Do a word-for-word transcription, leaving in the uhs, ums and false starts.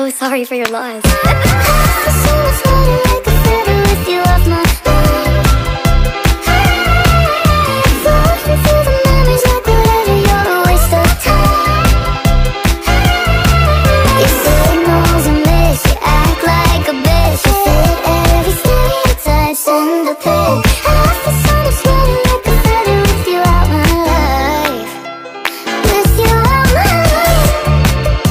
so sorry for your loss. Send the pic.